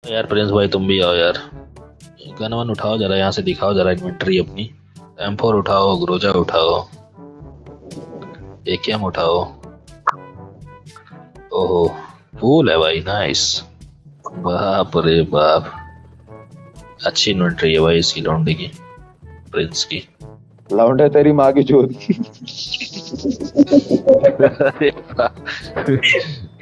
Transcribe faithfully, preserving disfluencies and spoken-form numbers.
यार प्रिंस भाई तुम भी आओ यार। गन वन उठाओ जरा, यहाँ से दिखाओ जरा इन्वेंटरी अपनी। एम फोर उठाओ, ग्रोजा उठाओ, ए के एम उठाओ। ओहो, कूल है भाई, नाइस। बाप रे बाप, अच्छी इन्वेंटरी है भाई इसकी, लौंडे की, प्रिंस की। लौंडे तेरी माँ की चोरी। अरे बाप।